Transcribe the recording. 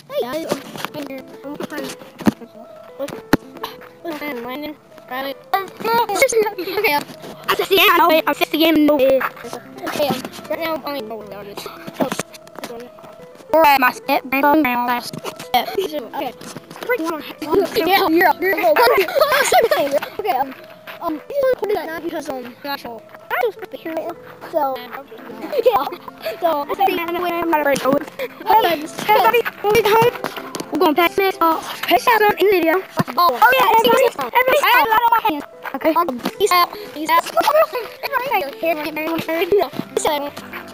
Hey guys, I'm here. I'm friend. What's my friend Landon? Riley. Okay, I'm 60 game. I know it. I'm 60 game. No it. Okay, right now I'm only know about it. So, we're at my step. Last step. Okay. Yeah, you're up. You're up. Okay, this is put it not because not sure. I was supposed to hear it. So yeah. So I think I'm not very good. We're going to pass this peace out in the video. Oh yeah, everybody I have a lot on my hands. Okay. Peace out. Peace out.